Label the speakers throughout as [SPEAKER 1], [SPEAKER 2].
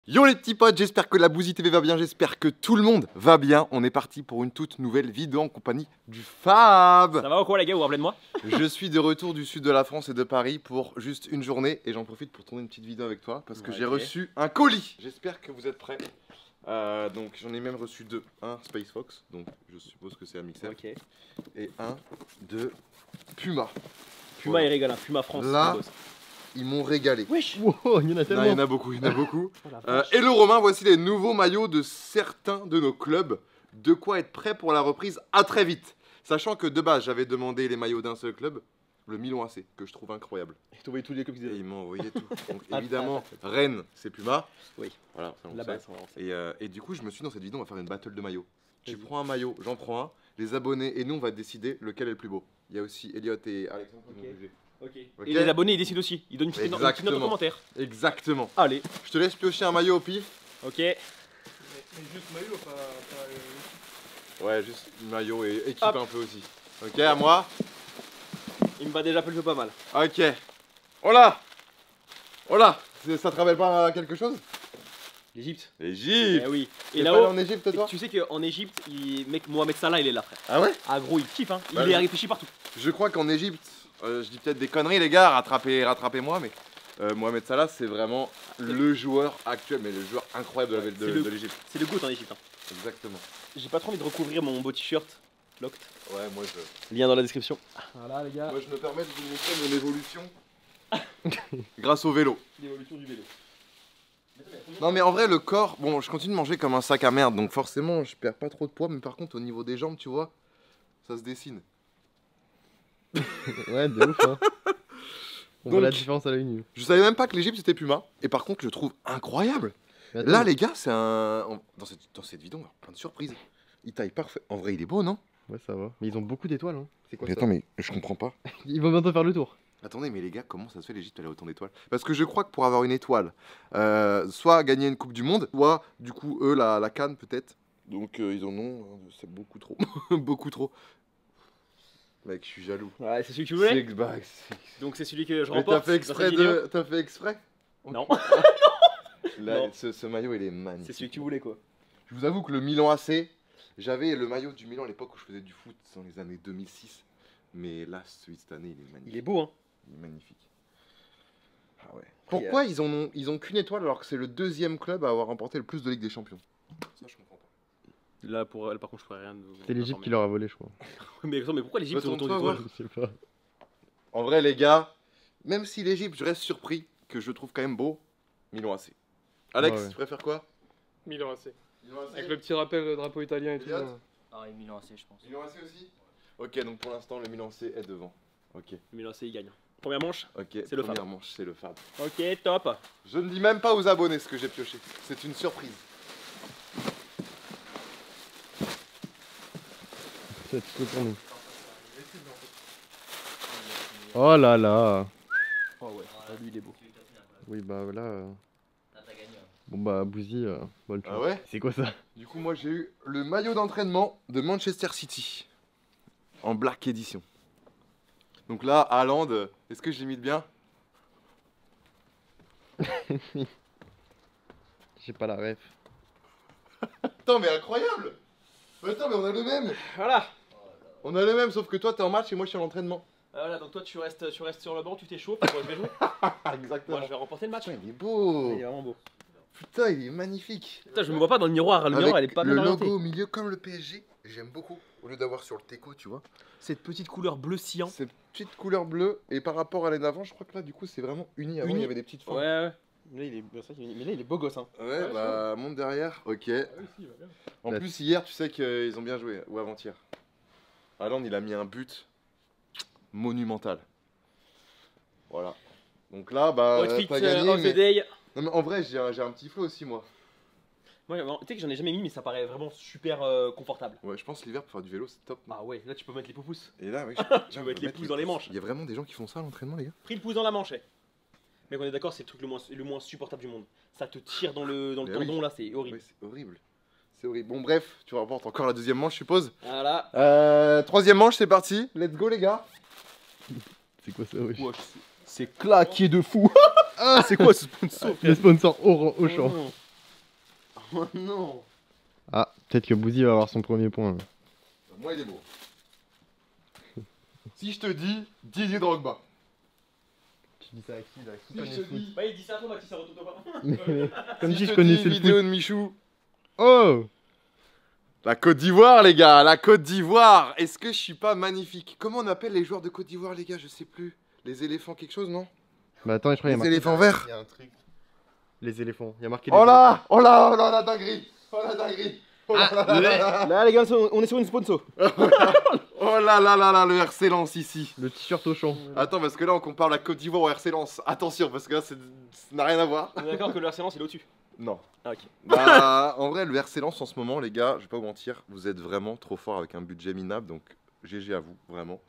[SPEAKER 1] Yo les petits potes, j'espère que la Bouzy TV va bien, j'espère que tout le monde va bien. On est parti pour une toute nouvelle vidéo en compagnie du Fab.
[SPEAKER 2] Ça va ou quoi les gars, vous vous rappelez de moi?
[SPEAKER 1] Je suis de retour du sud de la France et de Paris pour juste une journée et j'en profite pour tourner une petite vidéo avec toi parce que j'ai reçu un colis. J'espère que vous êtes prêts. Donc j'en ai même reçu deux. Un Space Fox, donc je suppose que c'est un mixeur.
[SPEAKER 2] Ok.
[SPEAKER 1] Et un de Puma.
[SPEAKER 2] Puma
[SPEAKER 1] Voilà.
[SPEAKER 2] il régale, hein. Puma France.
[SPEAKER 1] Là,
[SPEAKER 2] le boss.
[SPEAKER 1] ils m'ont régalé.
[SPEAKER 2] Wesh.
[SPEAKER 3] Wow, il y en a
[SPEAKER 1] Non,
[SPEAKER 3] tellement.
[SPEAKER 1] il y en a beaucoup, il y en a beaucoup.
[SPEAKER 2] Oh la vache.
[SPEAKER 1] Hello Romain, voici les nouveaux maillots de certains de nos clubs. De quoi être prêt pour la reprise à très vite. Sachant que de base, j'avais demandé les maillots d'un seul club, le Milan AC, que je trouve incroyable.
[SPEAKER 3] Et t'as tous les clubs qui
[SPEAKER 1] Et
[SPEAKER 3] disaient.
[SPEAKER 1] ils m'ont envoyé tout. Donc
[SPEAKER 2] Ah,
[SPEAKER 1] évidemment, Rennes, c'est Puma.
[SPEAKER 2] Oui.
[SPEAKER 1] Voilà, ça, on
[SPEAKER 2] La
[SPEAKER 1] sait.
[SPEAKER 2] base.
[SPEAKER 1] Et du coup, je me suis dit, dans cette vidéo, on va faire une battle de maillots. Tu prends un maillot, j'en prends un. Les abonnés et nous, on va décider lequel est le plus beau. Il y a aussi Elliot et Alexandre qui
[SPEAKER 2] Ok.
[SPEAKER 1] vont juger.
[SPEAKER 2] Ok.
[SPEAKER 1] Ok.
[SPEAKER 2] Et les abonnés ils décident aussi. Ils donnent une petite note en
[SPEAKER 1] Exactement.
[SPEAKER 2] commentaire.
[SPEAKER 1] Exactement.
[SPEAKER 2] Allez.
[SPEAKER 1] Je te laisse piocher un maillot au pif.
[SPEAKER 2] Ok.
[SPEAKER 4] Mais juste maillot, pas
[SPEAKER 1] Ouais, juste maillot et équipe
[SPEAKER 2] Hop.
[SPEAKER 1] un peu aussi. Ok, à moi.
[SPEAKER 2] Il me va déjà plutôt pas mal.
[SPEAKER 1] Ok. Oh là. Oh là. Ça te rappelle pas quelque chose?
[SPEAKER 2] L'Egypte.
[SPEAKER 1] Égypte.
[SPEAKER 2] Eh oui.
[SPEAKER 1] T'es
[SPEAKER 2] Et
[SPEAKER 1] pas allé
[SPEAKER 2] là-haut.
[SPEAKER 1] en Égypte toi?
[SPEAKER 2] Tu sais qu'en Égypte, Mohamed Salah il est là frère.
[SPEAKER 1] Ah ouais?
[SPEAKER 2] Ah gros il kiffe hein. Il
[SPEAKER 1] Bah,
[SPEAKER 2] est réfléchi partout.
[SPEAKER 1] Je crois qu'en Égypte, je dis peut-être des conneries les gars, rattrapez-moi, mais Mohamed Salah c'est vraiment le joueur actuel, mais le joueur incroyable
[SPEAKER 2] C'est
[SPEAKER 1] de
[SPEAKER 2] le-
[SPEAKER 1] l'Égypte.
[SPEAKER 2] C'est le goût en Égypte. Hein.
[SPEAKER 1] Exactement.
[SPEAKER 2] J'ai pas trop envie de recouvrir mon beau t-shirt. Locked.
[SPEAKER 1] Ouais,
[SPEAKER 2] Lien dans la description.
[SPEAKER 3] Voilà les gars.
[SPEAKER 1] moi je me permets de vous montrer mon évolution grâce au vélo.
[SPEAKER 2] L'évolution du vélo.
[SPEAKER 1] Non mais en vrai le corps, bon je continue de manger comme un sac à merde, donc forcément je perds pas trop de poids, mais par contre au niveau des jambes tu vois, ça se dessine.
[SPEAKER 3] Ouais, de ouf, hein. On voit
[SPEAKER 1] Donc-
[SPEAKER 3] la différence à l'œil nu.
[SPEAKER 1] Je savais même pas que l'Égypte c'était Puma, et par contre je le trouve incroyable.
[SPEAKER 3] Mais attends,
[SPEAKER 1] Là les gars c'est un... Dans cette vidéo on va avoir plein de surprises. Il taille parfait. En vrai il est beau non?
[SPEAKER 3] Ouais, ça va. Mais ils ont beaucoup d'étoiles, hein. C'est quoi
[SPEAKER 1] Mais
[SPEAKER 3] ça?
[SPEAKER 1] attends mais je comprends pas.
[SPEAKER 3] Ils vont bientôt faire le tour.
[SPEAKER 1] Attendez, mais les gars, comment ça se fait l'Égypte elle a autant d'étoiles? Parce que je crois que pour avoir une étoile, soit gagner une Coupe du Monde, soit du coup eux la CAN peut-être. Donc ils en ont, c'est beaucoup trop. Beaucoup trop. Mec, je suis jaloux.
[SPEAKER 2] Ouais, c'est celui que tu voulais.
[SPEAKER 1] Bah,
[SPEAKER 2] Donc c'est celui que je
[SPEAKER 1] mais
[SPEAKER 2] remporte.
[SPEAKER 1] t'as fait
[SPEAKER 2] dans cette
[SPEAKER 1] exprès
[SPEAKER 2] vidéo.
[SPEAKER 1] T'as fait exprès?
[SPEAKER 2] Non.
[SPEAKER 1] Là,
[SPEAKER 2] Non.
[SPEAKER 1] ce maillot il est magnifique.
[SPEAKER 2] C'est celui que tu voulais quoi.
[SPEAKER 1] Je vous avoue que le Milan AC, j'avais le maillot du Milan à l'époque où je faisais du foot dans les années 2006. Mais là, celui de cette année, il est magnifique.
[SPEAKER 2] Il est beau hein.
[SPEAKER 1] Il est magnifique. Ah ouais. Pourquoi ils ont qu'une étoile alors que c'est le deuxième club à avoir remporté le plus de Ligue des Champions? Ça, je comprends pas.
[SPEAKER 2] Là pour elle par contre je ferais rien.
[SPEAKER 3] C'est l'Egypte qui leur a volé, je crois.
[SPEAKER 2] Mais pourquoi l'Egypte
[SPEAKER 1] Retourne-toi
[SPEAKER 2] autant
[SPEAKER 1] voir.
[SPEAKER 2] d'étoiles?
[SPEAKER 3] Je sais pas.
[SPEAKER 1] En vrai, les gars, même si l'Égypte, je reste surpris que je trouve quand même beau, Milan AC. Alex,
[SPEAKER 3] Ouais, ouais.
[SPEAKER 1] tu préfères quoi?
[SPEAKER 4] Milan AC.
[SPEAKER 1] Milan AC.
[SPEAKER 4] Avec le petit rappel, le drapeau italien et tout.
[SPEAKER 1] Elliot.
[SPEAKER 5] Ah, et Milan AC, je pense.
[SPEAKER 1] Milan AC aussi? Ok, donc pour l'instant, le Milan AC est devant. Ok,
[SPEAKER 2] Milan AC il gagne. Première manche.
[SPEAKER 1] ok.
[SPEAKER 2] C'est le
[SPEAKER 1] Première
[SPEAKER 2] Fab.
[SPEAKER 1] manche, c'est le Fab.
[SPEAKER 2] Ok top.
[SPEAKER 1] Je ne dis même pas aux abonnés ce que j'ai pioché. C'est une surprise.
[SPEAKER 3] C'est tout pour nous. Oh là là.
[SPEAKER 2] Oh ouais. Lui il est beau.
[SPEAKER 3] Oui, bah là.
[SPEAKER 5] Ah, t'as gagné.
[SPEAKER 3] Bon, bah, Bouzy, bol, tu
[SPEAKER 1] Ah
[SPEAKER 3] vois.
[SPEAKER 1] ouais?
[SPEAKER 3] C'est quoi ça?
[SPEAKER 1] Du coup, moi j'ai eu le maillot d'entraînement de Manchester City en Black Edition. Donc là, Haaland, est-ce que je l'imite bien?
[SPEAKER 3] J'ai pas la ref.
[SPEAKER 1] Attends, mais incroyable! Attends, mais on a le même!
[SPEAKER 2] Voilà.
[SPEAKER 1] On a le même, sauf que toi t'es en match et moi je suis en entraînement.
[SPEAKER 2] Voilà donc toi tu restes sur le banc, tu t'échauffes. Moi je vais jouer.
[SPEAKER 1] Exactement.
[SPEAKER 2] Moi je vais remporter le match.
[SPEAKER 1] Putain, il est beau!
[SPEAKER 2] Il est vraiment beau.
[SPEAKER 1] Putain, il est magnifique!
[SPEAKER 2] Putain je me vois pas dans le miroir. Le miroir elle est pas
[SPEAKER 1] le
[SPEAKER 2] bien orientée.
[SPEAKER 1] logo au milieu comme le PSG, j'aime beaucoup. Au lieu d'avoir sur le teco, tu vois.
[SPEAKER 2] Cette petite couleur bleu cyan.
[SPEAKER 1] Cette petite couleur bleue, et par rapport à l'année d'avant, je crois que là du coup c'est vraiment uni. Avant
[SPEAKER 2] Uni.
[SPEAKER 1] il y avait des petites
[SPEAKER 2] Ouais
[SPEAKER 1] formes.
[SPEAKER 2] ouais. Là il est mais là il est beau gosse hein.
[SPEAKER 1] Ouais, bah monte derrière, ok.
[SPEAKER 4] Ah oui, si, va bien.
[SPEAKER 1] En
[SPEAKER 3] Ouais.
[SPEAKER 1] plus, hier, tu sais qu'ils ont bien joué, ou avant-hier. Haaland, il a mis un but monumental. Voilà. Donc là, bah,
[SPEAKER 2] Outfit
[SPEAKER 1] t'as gagné.
[SPEAKER 2] of the
[SPEAKER 1] Mais...
[SPEAKER 2] day.
[SPEAKER 1] Non, mais en vrai, j'ai un petit flow aussi, moi.
[SPEAKER 2] Moi tu sais que j'en ai jamais mis mais ça paraît vraiment super confortable.
[SPEAKER 1] Ouais, je pense l'hiver pour faire du vélo, c'est top. non?
[SPEAKER 2] Ah ouais là tu peux mettre les pouces.
[SPEAKER 1] Et là, oui,
[SPEAKER 2] Tu peux mettre les pouces dans les manches.
[SPEAKER 1] Il y a vraiment des gens qui font ça à l'entraînement, les gars.
[SPEAKER 2] Pris le pouce dans la manchette. Mais on est d'accord c'est le truc le moins supportable du monde. Ça te tire dans le
[SPEAKER 1] Mais oui.
[SPEAKER 2] tendon là c'est horrible.
[SPEAKER 1] Oui, c'est horrible. C'est horrible. Bon, bref, tu remportes encore la deuxième manche, je suppose.
[SPEAKER 2] Voilà.
[SPEAKER 1] Troisième manche, c'est parti. Let's go, les gars.
[SPEAKER 3] C'est quoi ça, wesh?
[SPEAKER 2] C'est claqué de fou.
[SPEAKER 1] Ah,
[SPEAKER 2] C'est quoi ce sponsor
[SPEAKER 3] Le sponsor Auchan.
[SPEAKER 1] Oh non.
[SPEAKER 3] Ah, peut-être que Bouzy va avoir son premier point. Là.
[SPEAKER 1] Moi, il est beau. Si je te dis Didier Drogba.
[SPEAKER 3] Tu dis ça à qui là
[SPEAKER 1] Si je te dis.
[SPEAKER 2] Bah, il dit ça à toi, Mathis, ça retourne pas.
[SPEAKER 3] Comme
[SPEAKER 1] si
[SPEAKER 3] si
[SPEAKER 1] je
[SPEAKER 3] je
[SPEAKER 1] te
[SPEAKER 3] connaissais
[SPEAKER 1] dis
[SPEAKER 3] le
[SPEAKER 1] vidéo
[SPEAKER 3] foot.
[SPEAKER 1] de Michou.
[SPEAKER 3] Oh
[SPEAKER 1] La Côte d'Ivoire, les gars, la Côte d'Ivoire. Est-ce que je suis pas magnifique? Comment on appelle les joueurs de Côte d'Ivoire, les gars? Je sais plus. Les éléphants, quelque chose, non?
[SPEAKER 3] Bah attends, je crois qu'il y a
[SPEAKER 1] Les
[SPEAKER 3] marqué.
[SPEAKER 1] éléphants verts.
[SPEAKER 3] Il y a un truc. Les éléphants. Il y a marqué.
[SPEAKER 1] Oh là, oh là, oh là, la dinguerie. Oh la dinguerie. Oh là là là là.
[SPEAKER 2] Là, les gars, on est sur une sponsor.
[SPEAKER 1] Oh là là là là, le RC Lens ici.
[SPEAKER 3] Le t-shirt au champ.
[SPEAKER 1] Attends, parce que là, on compare la Côte d'Ivoire au RC Lens. Attention, parce que là, ça n'a rien à voir.
[SPEAKER 2] On est d'accord que le RC Lens, il est au-dessus.
[SPEAKER 1] Non.
[SPEAKER 2] Ah, ok.
[SPEAKER 1] Bah, en vrai, le RC Lens en ce moment, les gars, je vais pas vous mentir, vous êtes vraiment trop fort avec un budget minable, donc GG à vous, vraiment.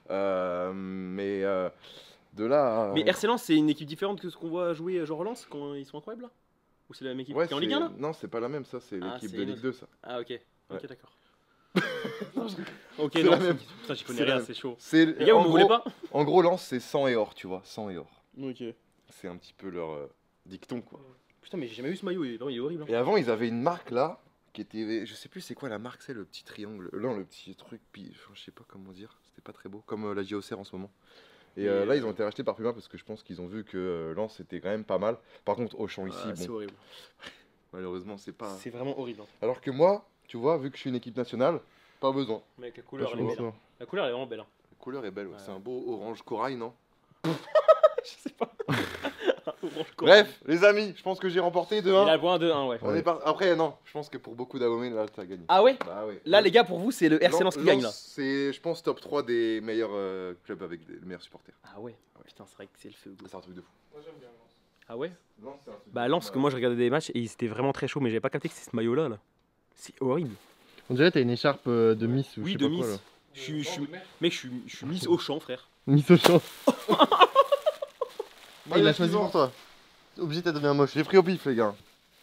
[SPEAKER 1] De là.
[SPEAKER 2] Mais RC Lens, c'est une équipe différente que ce qu'on voit jouer genre Lens quand ils sont incroyables là? Ou c'est la même équipe
[SPEAKER 1] Ouais,
[SPEAKER 2] qui est en Ligue 1 là?
[SPEAKER 1] Non, c'est pas la même, ça, c'est
[SPEAKER 2] Ah,
[SPEAKER 1] l'équipe
[SPEAKER 2] c'est
[SPEAKER 1] de
[SPEAKER 2] une
[SPEAKER 1] Ligue 2, ça.
[SPEAKER 2] Ah, ok. Ok,
[SPEAKER 1] Ouais.
[SPEAKER 2] d'accord. Ok,
[SPEAKER 1] C'est
[SPEAKER 2] non,
[SPEAKER 1] la même.
[SPEAKER 2] putain, j'y
[SPEAKER 1] C'est
[SPEAKER 2] connais
[SPEAKER 1] la
[SPEAKER 2] rien,
[SPEAKER 1] même.
[SPEAKER 2] c'est chaud.
[SPEAKER 1] C'est
[SPEAKER 2] Les gars, vous
[SPEAKER 1] en
[SPEAKER 2] me voulez
[SPEAKER 1] gros-
[SPEAKER 2] pas?
[SPEAKER 1] En gros, Lens, c'est 100 et or, tu vois, 100 et or.
[SPEAKER 2] Ok.
[SPEAKER 1] C'est un petit peu leur dicton, quoi.
[SPEAKER 2] Putain, mais j'ai jamais vu ce maillot, il est horrible. Hein.
[SPEAKER 1] Et avant, ils avaient une marque là, qui était. Je sais plus c'est quoi la marque, c'est le petit triangle. Non, le petit truc, je sais pas comment dire, c'était pas très beau, comme la JOCR en ce moment. Et
[SPEAKER 2] Et
[SPEAKER 1] là, ils ont été rachetés par Puma parce que je pense qu'ils ont vu que Lens c'était quand même pas mal. Par contre, Auchan ici,
[SPEAKER 2] Ah, c'est
[SPEAKER 1] bon,
[SPEAKER 2] horrible.
[SPEAKER 1] malheureusement, c'est pas.
[SPEAKER 2] C'est vraiment horrible. Hein.
[SPEAKER 1] Alors que moi, tu vois, vu que je suis une équipe nationale, pas besoin.
[SPEAKER 2] Mec, la couleur,
[SPEAKER 3] Pas
[SPEAKER 2] elle est
[SPEAKER 3] chaud.
[SPEAKER 2] belle. Hein. La couleur, elle est vraiment belle. Hein.
[SPEAKER 1] La couleur est belle, ouais.
[SPEAKER 2] Ouais.
[SPEAKER 1] C'est un beau orange corail, non?
[SPEAKER 2] Je sais pas. Orange
[SPEAKER 1] Bref, les amis, je pense que j'ai remporté
[SPEAKER 2] Il a
[SPEAKER 1] 2-1.
[SPEAKER 2] le point 2-1, ouais.
[SPEAKER 1] On est Après, non, je pense que pour beaucoup d'abonnés, là, t'as gagné.
[SPEAKER 2] Ah ouais?
[SPEAKER 1] Bah ouais.
[SPEAKER 2] Là, les gars, pour vous, c'est le RC Lens qui gagne là.
[SPEAKER 1] C'est, je pense, top 3 des meilleurs clubs avec les meilleurs supporters.
[SPEAKER 2] Ah ouais? Putain, c'est vrai que c'est le feu.
[SPEAKER 1] C'est un truc de fou.
[SPEAKER 4] Moi j'aime bien Lens.
[SPEAKER 2] Ah ouais?
[SPEAKER 1] Lens, c'est un truc
[SPEAKER 2] Bah
[SPEAKER 1] de
[SPEAKER 2] Lens,
[SPEAKER 1] fou,
[SPEAKER 2] parce que moi je regardais des matchs et c'était vraiment très chaud, mais j'avais pas capté que c'est ce maillot là. C'est horrible.
[SPEAKER 3] On dirait que t'as une écharpe de Miss ou
[SPEAKER 2] Oui,
[SPEAKER 3] je sais
[SPEAKER 2] de
[SPEAKER 3] pas quoi là.
[SPEAKER 2] Miss. Je suis-
[SPEAKER 4] Genre de mec.
[SPEAKER 2] Mec, je suis Miss au champ, frère.
[SPEAKER 3] Miss au champ.
[SPEAKER 1] Ah, il a choisi pour toi. Obligé, t'as donné un moche. J'ai pris au pif, les gars.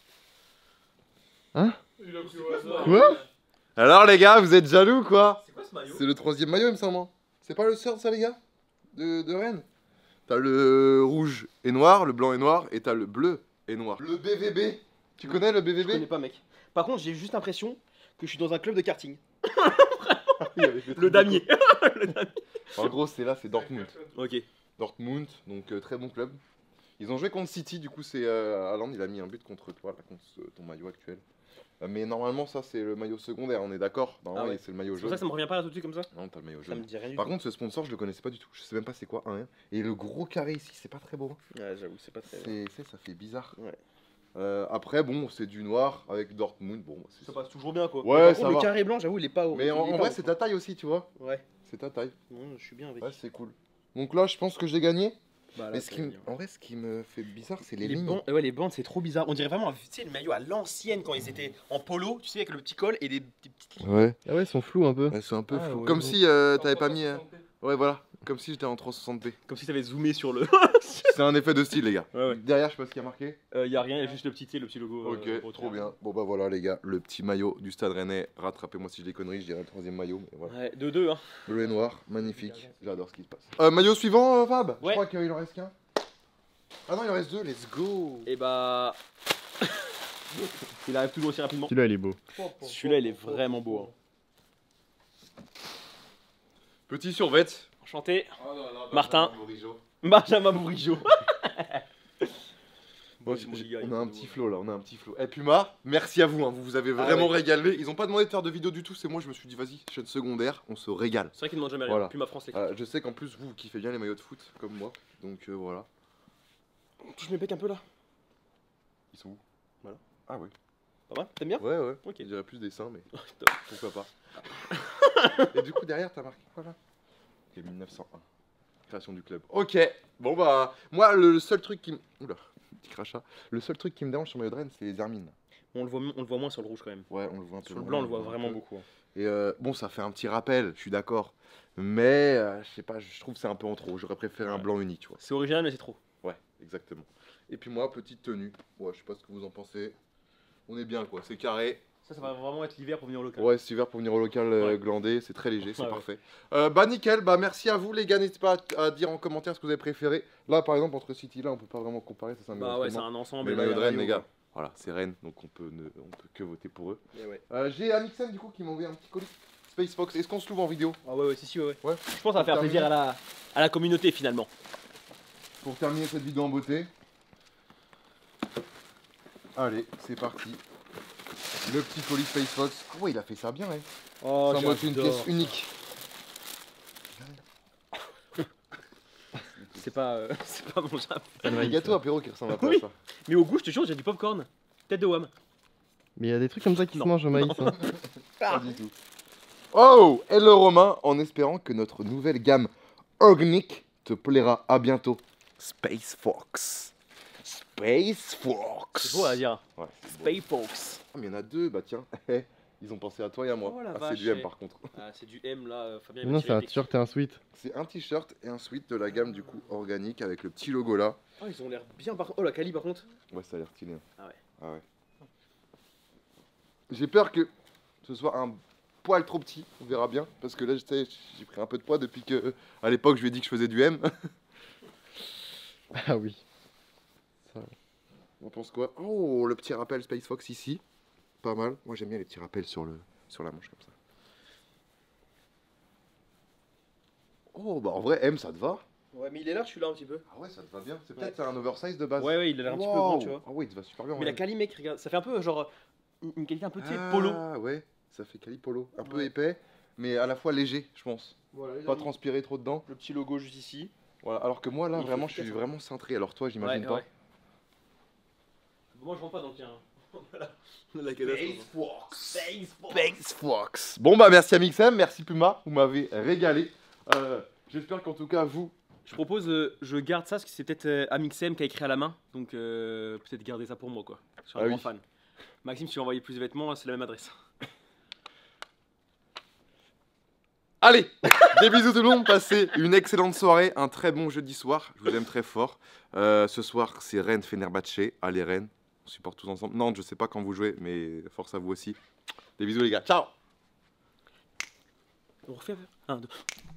[SPEAKER 4] Il a pris au hasard.
[SPEAKER 3] Quoi?
[SPEAKER 1] Alors, les gars, vous êtes jaloux, quoi?
[SPEAKER 2] C'est quoi ce maillot?
[SPEAKER 1] C'est le 3ème maillot, il me semble. Hein. C'est pas le sort, ça, les gars? De Rennes? T'as le rouge et noir, le blanc et noir, et t'as le bleu et noir. Le BVB. Tu connais le
[SPEAKER 2] Je connais
[SPEAKER 1] BVB?
[SPEAKER 2] pas, mec. Par contre, j'ai juste l'impression que je suis dans un club de karting.
[SPEAKER 1] Le
[SPEAKER 2] Le damier.
[SPEAKER 1] En gros, c'est là, c'est Dortmund.
[SPEAKER 2] Ok.
[SPEAKER 1] Dortmund, donc très bon club. Ils ont joué contre City, du coup c'est Haaland, il a mis un but contre toi, là, contre ton maillot actuel. Mais normalement ça c'est le maillot secondaire, on est d'accord? Normalement
[SPEAKER 2] Ah ouais.
[SPEAKER 1] c'est le maillot
[SPEAKER 2] C'est pour
[SPEAKER 1] jaune.
[SPEAKER 2] ça que ça me revient pas là tout de suite comme ça?
[SPEAKER 1] Non, t'as le maillot
[SPEAKER 2] Ça me
[SPEAKER 1] jaune.
[SPEAKER 2] dit rien du
[SPEAKER 1] Par
[SPEAKER 2] tout.
[SPEAKER 1] contre ce sponsor je le connaissais pas du tout, je sais même pas c'est quoi un. Et le gros carré ici c'est pas très beau. Hein.
[SPEAKER 2] Ouais, j'avoue, c'est pas très.
[SPEAKER 1] Ça fait bizarre.
[SPEAKER 2] Ouais.
[SPEAKER 1] Après bon c'est du noir avec Dortmund, bon bah, c'est
[SPEAKER 2] Ça passe toujours bien quoi.
[SPEAKER 1] Ouais,
[SPEAKER 2] Mais par
[SPEAKER 1] ça
[SPEAKER 2] contre,
[SPEAKER 1] va.
[SPEAKER 2] le carré blanc, j'avoue, il est pas haut.
[SPEAKER 1] Mais en vrai c'est ta taille aussi tu vois,
[SPEAKER 2] Ouais.
[SPEAKER 1] c'est ta taille.
[SPEAKER 2] Non, je suis bien avec.
[SPEAKER 1] Ouais c'est cool. Donc là je pense que j'ai gagné.
[SPEAKER 2] Bah, là,
[SPEAKER 1] Mais
[SPEAKER 2] c'est bien.
[SPEAKER 1] en vrai ce qui me fait bizarre c'est les
[SPEAKER 2] Les
[SPEAKER 1] lignes.
[SPEAKER 2] bandes, ouais, les bandes, c'est trop bizarre. On dirait vraiment, tu sais, le maillot à l'ancienne quand ils étaient en polo, tu sais, avec le petit col et des petites lignes.
[SPEAKER 1] Ouais.
[SPEAKER 3] Ah ouais, ils sont flous un peu.
[SPEAKER 1] Ouais, c'est un peu
[SPEAKER 2] Ah,
[SPEAKER 1] flou.
[SPEAKER 2] ouais,
[SPEAKER 1] Comme
[SPEAKER 2] ouais.
[SPEAKER 1] si t'avais pas mis.
[SPEAKER 4] 360p.
[SPEAKER 1] Ouais, voilà. Comme si j'étais en 360p.
[SPEAKER 2] Comme si t'avais zoomé sur le.
[SPEAKER 1] C'est un effet de style, les gars.
[SPEAKER 2] Ouais, ouais.
[SPEAKER 1] Derrière, je sais pas ce qu'il y a marqué.
[SPEAKER 2] Y a rien, y a juste le petit, tu sais, le petit logo.
[SPEAKER 1] Ok,
[SPEAKER 2] pour
[SPEAKER 1] trop
[SPEAKER 2] toi.
[SPEAKER 1] bien. Bon, bah voilà, les gars. Le petit maillot du Stade Rennais. Rattrapez-moi si je des conneries, je dirais le 3ème maillot. Mais voilà.
[SPEAKER 2] Ouais, 2-2, hein.
[SPEAKER 1] Bleu et noir, magnifique. J'adore ce qui se passe. Maillot suivant, Fab. Je
[SPEAKER 2] Ouais.
[SPEAKER 1] crois qu'il en reste qu'un. Ah non, il en reste 2, let's go.
[SPEAKER 2] Et bah. Il arrive toujours aussi rapidement.
[SPEAKER 3] Celui-là il est beau.
[SPEAKER 2] Celui-là, il est vraiment beau. Hein.
[SPEAKER 1] Petit survêt.
[SPEAKER 2] Enchanté.
[SPEAKER 1] Oh non, non,
[SPEAKER 2] Martin.
[SPEAKER 1] Bourigeaud.
[SPEAKER 2] Benjamin Bourigeaud.
[SPEAKER 1] Bon,
[SPEAKER 2] c'est mon gars,
[SPEAKER 1] on
[SPEAKER 2] il
[SPEAKER 1] a
[SPEAKER 2] est
[SPEAKER 1] un
[SPEAKER 2] beau.
[SPEAKER 1] petit flow là, on a un petit flow. Et Puma, merci à vous, hein, vous vous avez vraiment
[SPEAKER 2] ouais.
[SPEAKER 1] régalé. Ils ont pas demandé de faire de vidéo du tout, c'est moi, je me suis dit, vas-y, chaîne secondaire, on se régale.
[SPEAKER 2] C'est vrai qu'il ne demande jamais rien.
[SPEAKER 1] Voilà.
[SPEAKER 2] Puis ma France, les
[SPEAKER 1] Je sais qu'en plus, vous kiffez bien les maillots de foot, comme moi, donc voilà.
[SPEAKER 2] touche mes pecs un peu là.
[SPEAKER 1] Ils sont où?
[SPEAKER 2] Voilà.
[SPEAKER 1] Ah oui.
[SPEAKER 2] Pas mal? T'aimes bien?
[SPEAKER 1] Ouais, ouais.
[SPEAKER 2] Ok.
[SPEAKER 1] Je dirais plus des seins, mais
[SPEAKER 2] Top.
[SPEAKER 1] pourquoi pas. Et du coup, derrière, t'as marqué quoi là? Ok, 1901. Création du club. Ok. Bon bah, moi, le seul truc qui me. Oula, petit crachat. Le seul truc qui me dérange sur le maillot de Rennes, c'est les hermines.
[SPEAKER 2] On le voit moins sur le rouge quand même.
[SPEAKER 1] Ouais, on le voit un peu.
[SPEAKER 2] Sur le
[SPEAKER 1] moins,
[SPEAKER 2] blanc, on le voit
[SPEAKER 1] un
[SPEAKER 2] vraiment
[SPEAKER 1] peu.
[SPEAKER 2] beaucoup. hein.
[SPEAKER 1] Et bon, ça fait un petit rappel, je suis d'accord. Mais je sais pas, je trouve que c'est un peu en trop. J'aurais préféré un
[SPEAKER 2] Ouais.
[SPEAKER 1] blanc uni, tu vois.
[SPEAKER 2] C'est original, mais c'est trop.
[SPEAKER 1] Ouais, exactement. Et puis moi, petite tenue. Ouais, je sais pas ce que vous en pensez. On est bien quoi, c'est carré.
[SPEAKER 2] Ça va vraiment être l'hiver pour venir au local.
[SPEAKER 1] Ouais, cet hiver pour venir au local
[SPEAKER 2] Ouais.
[SPEAKER 1] glander, c'est très léger, c'est
[SPEAKER 2] Ouais, ouais.
[SPEAKER 1] parfait. Bah nickel, bah merci à vous les gars, n'hésitez pas à dire en commentaire ce que vous avez préféré. Là par exemple entre City là on peut pas vraiment comparer, ça c'est un
[SPEAKER 2] Bah
[SPEAKER 1] maillot
[SPEAKER 2] ouais, c'est
[SPEAKER 1] seulement.
[SPEAKER 2] un ensemble.
[SPEAKER 1] Mais le
[SPEAKER 2] et là,
[SPEAKER 1] maillot de
[SPEAKER 2] il y a un
[SPEAKER 1] Rennes les gars, Voilà, c'est Rennes, donc on peut que voter pour eux.
[SPEAKER 2] Et ouais.
[SPEAKER 1] J'ai Amixem du coup qui m'a envoyé un petit colis. Space Fox, est-ce qu'on se l'ouvre en vidéo?
[SPEAKER 2] Ah ouais, si, ouais.
[SPEAKER 1] Ouais.
[SPEAKER 2] Je pense que ça va faire plaisir à la communauté finalement.
[SPEAKER 1] Pour terminer cette vidéo en beauté. Allez, c'est parti. Le petit colis Space Fox. Ah ouais, il a fait ça bien, hein.
[SPEAKER 2] Oh,
[SPEAKER 1] C'est en mode une pièce unique.
[SPEAKER 2] C'est pas mangeable.
[SPEAKER 1] C'est un gâteau apéro qui ressemble un peu
[SPEAKER 2] Oui.
[SPEAKER 1] à ça.
[SPEAKER 2] Mais au goût, je te jure, j'ai du popcorn. Tête de Wham.
[SPEAKER 3] Mais il y a des trucs comme ça qui
[SPEAKER 2] Non.
[SPEAKER 3] se mangent au maïs. Hein.
[SPEAKER 1] Pas du tout. Oh, hello Romain, en espérant que notre nouvelle gamme organique te plaira. À bientôt. Space Fox. Space Fox.
[SPEAKER 2] C'est beau à dire.
[SPEAKER 1] Ouais, c'est beau.
[SPEAKER 2] Space Fox.
[SPEAKER 1] Ah, mais il y en a deux, bah tiens. Ils ont pensé à toi et à moi.
[SPEAKER 2] Oh la
[SPEAKER 1] Ah, c'est
[SPEAKER 2] vache,
[SPEAKER 1] du M
[SPEAKER 2] eh.
[SPEAKER 1] par contre.
[SPEAKER 2] Ah, c'est du M là, Fabien. il
[SPEAKER 3] Mais
[SPEAKER 2] va
[SPEAKER 3] non,
[SPEAKER 2] tirer
[SPEAKER 3] c'est un
[SPEAKER 2] le pic.
[SPEAKER 3] t-shirt et un sweat.
[SPEAKER 1] C'est un t-shirt et un sweat de la gamme du coup organique avec le petit logo là.
[SPEAKER 2] Oh, ils ont l'air bien par. Oh, la Cali par contre.
[SPEAKER 1] Ouais, ça a l'air stylé.
[SPEAKER 2] Ah ouais.
[SPEAKER 1] Ah ouais. J'ai peur que ce soit un poil trop petit, on verra bien. Parce que là, j'ai pris un peu de poids depuis que, à l'époque, je lui ai dit que je faisais du M.
[SPEAKER 3] Ah oui.
[SPEAKER 1] On pense quoi? Oh, le petit rappel Space Fox ici. Pas mal. Moi, j'aime bien les petits rappels sur la manche comme ça. Oh, bah en vrai, M, ça te va?
[SPEAKER 2] Ouais, mais il est là, je suis là un petit peu.
[SPEAKER 1] Ah ouais, ça te va bien. C'est peut-être un oversize de base.
[SPEAKER 2] Ouais, il a l'air un petit peu
[SPEAKER 1] Wow.
[SPEAKER 2] grand, tu vois.
[SPEAKER 1] Ah ouais, il te va super bien.
[SPEAKER 2] Mais la
[SPEAKER 1] ouais.
[SPEAKER 2] Cali, mec, regarde, ça fait un peu genre une qualité un peu, tu sais, polo.
[SPEAKER 1] Ah ouais, ça fait Cali polo. Un peu
[SPEAKER 2] Ouais.
[SPEAKER 1] épais, mais à la fois léger, je pense.
[SPEAKER 2] Voilà,
[SPEAKER 1] Pas transpirer trop dedans.
[SPEAKER 2] le petit logo juste ici.
[SPEAKER 1] Voilà. Alors que moi, là,
[SPEAKER 2] Il
[SPEAKER 1] vraiment,
[SPEAKER 2] fait
[SPEAKER 1] je suis
[SPEAKER 2] efficace,
[SPEAKER 1] vraiment cintré. Alors toi, j'imagine pas.
[SPEAKER 2] Moi, je rentre pas dans le tien. Voilà. La catastrophe.
[SPEAKER 1] Fox.
[SPEAKER 2] Space Fox.
[SPEAKER 1] Space Fox. Bon bah merci Amixem, merci Puma, vous m'avez régalé. J'espère qu'en tout cas vous.
[SPEAKER 2] Je propose, je garde ça parce que c'est peut-être Amixem qui a écrit à la main. Donc peut-être garder ça pour moi quoi. Je suis un
[SPEAKER 1] Ah
[SPEAKER 2] grand
[SPEAKER 1] oui.
[SPEAKER 2] fan. Maxime, si tu veux envoyer plus de vêtements, c'est la même adresse.
[SPEAKER 1] Allez, des bisous tout le monde, passez une excellente soirée, un très bon jeudi soir, je vous aime très fort. Ce soir c'est Rennes Fenerbahçe, allez Rennes, on supporte tous ensemble. Nantes, je sais pas quand vous jouez, mais force à vous aussi. Des bisous les gars, ciao.
[SPEAKER 2] On refait 1, 2.